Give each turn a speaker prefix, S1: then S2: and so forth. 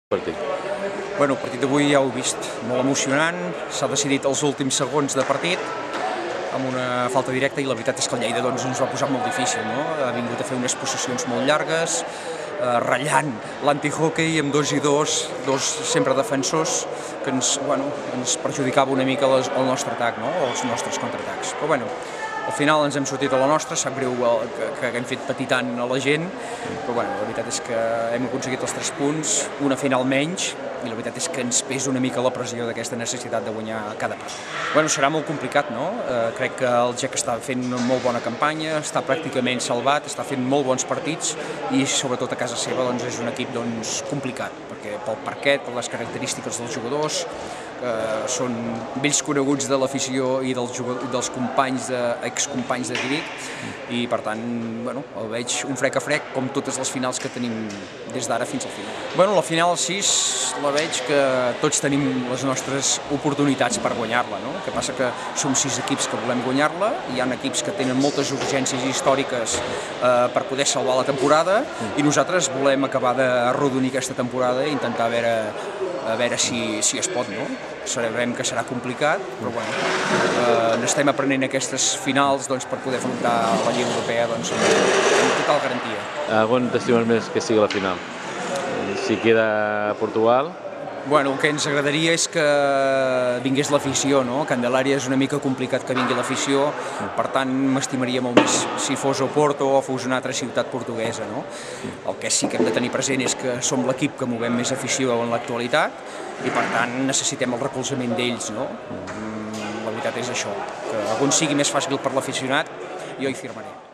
S1: Partit.
S2: Bueno, el partit d'avui ja ho heu vist, molt emocionant, s'ha decidit els últims segons de partit, amb una falta directa, i la veritat és que el Lleida ens va posar molt difícil, no? Ha vingut a fer unes possessions molt llargues, ratllant l'antihockey amb 2 i 2, dos sempre defensors, que ens perjudicava una mica el nostre atac, no? Els nostres contraatacs. Però bueno, al final ens hem sortit a la nostra, sap greu que haguem fet patir tant a la gent, però bueno, la veritat és que hem aconseguit els 3 punts, una final menys, i la veritat és que ens pesa una mica la pressió d'aquesta necessitat de guanyar cada partit. Bueno, serà molt complicat, no? Crec que el GEC està fent una molt bona campanya, està pràcticament salvat, està fent molt bons partits i sobretot a casa seva és un equip complicat, perquè pel parquet, per les característiques dels jugadors, són vells coneguts de l'afició i dels companys, excompanys de Vic, i per tant, bueno, el veig un frec a frec, com totes les finals que tenim des d'ara fins al final. Bueno, la final 6 la veig que tots tenim les nostres oportunitats per guanyar-la, no? El que passa que som 6 equips que volem guanyar-la, hi ha equips que tenen moltes urgències històriques per poder salvar la temporada, i nosaltres volem acabar d'arrodonir aquesta temporada i intentar a veure si es pot, no? Sabem que serà complicat, però bueno, n'estem aprenent aquestes finals per poder afrontar la Lliga Europea amb total garantia.
S1: On t'estimes més que sigui la final? Si queda Portugal?
S2: Bueno, el que ens agradaria és que vingués l'afició, no? A Candelària és una mica complicat que vingui l'afició, per tant m'estimaria molt més si fos Oporto o fos una altra ciutat portuguesa, no? El que sí que hem de tenir present és que som l'equip que movem més afició en l'actualitat i per tant necessitem el recolzament d'ells, no? La veritat és això, que algun sigui més fàcil per l'aficionat, jo hi firmaré.